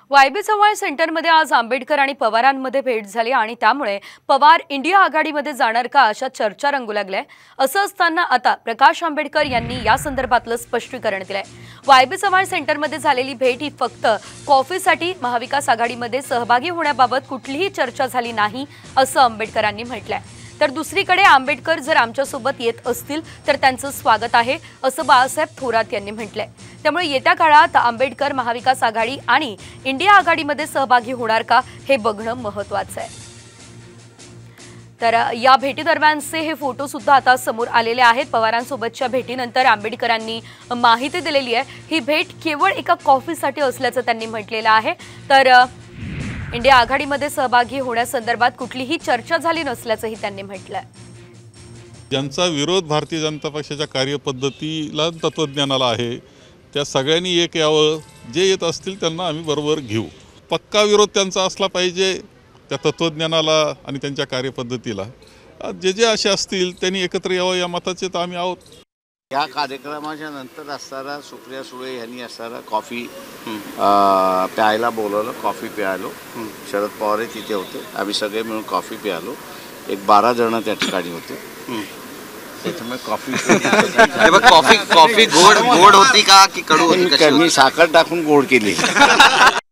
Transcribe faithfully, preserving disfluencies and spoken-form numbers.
वायबी चव्हाण सेंटरमध्ये आज आंबेडकर आणि पवारांमध्ये भेट झाली आणि त्यामुळे पवार इंडिया आघाडीमध्ये जाणार का अशा चर्चा रंगू लागल्या। असं असताना आता प्रकाश आंबेडकर यांनी या संदर्भातलं स्पष्टीकरण दिलंय। वायबी चव्हाण सेंटरमध्ये झालेली भेट ही फक्त कॉफीसाठी महाविकास आघाडीमध्ये सहभागी होण्याबाबत कुठलीही चर्चा झाली नाही असं आंबेडकरांनी म्हटलंय। तर दुसरीकडे आंबेडकर जर आमच्यासोबत येत असतील तर त्यांचं स्वागत आहे असं बाळासाहेब थोरात यांनी म्हटलंय। त्यामुळे येत्या काळात आंबेडकर महाविकास आघाडी आणि इंडिया आघाडीमध्ये सहभागी होणार का हे बघणं महत्त्वाचं आहे। तर या भेटीदरम्यानचे हे फोटो सुद्धा आता समोर आलेले आहेत। पवारांसोबतच्या भेटीनंतर आंबेडकरांनी माहिती दिलेली आहे। ही भेट केवळ एका कॉफीसाठी असल्याचं त्यांनी म्हटलेलं आहे। तर इंडिया आघाडीमध्ये सहभागी होण्यासंदर्भात कुठलीही चर्चा झाली नसल्याचंही त्यांनी म्हटलंय। ज्यांचा विरोध भारतीय जनता पक्षाच्या कार्यपद्धतीला तत्त्वज्ञानाला आहे त्या सगळ्यांनी एक यावं। जे येत असतील त्यांना आम्ही बरोबर घेऊ। पक्का विरोध त्यांचा असला पाहिजे त्या तत्त्वज्ञानाला आणि त्यांच्या कार्यपद्धतीला। जे जे असे असतील त्यांनी एकत्र यावं या मताचे तर आम्ही आहोत। या कार्यक्रमाच्या नंतर असताना सुप्रिया सुळे यांनी असताना कॉफी प्यायला बोलवलं। कॉफी प्यायलो। शरद पवार तिथे होते। आम्ही सगळे मिळून कॉफी प्यायलो। एक बारा जण त्या ठिकाणी होते। त्याच्यामुळे कॉफी कॉफी कॉफी गोड गोड होती का की कडू होती? मी साखर टाकून गोड केली।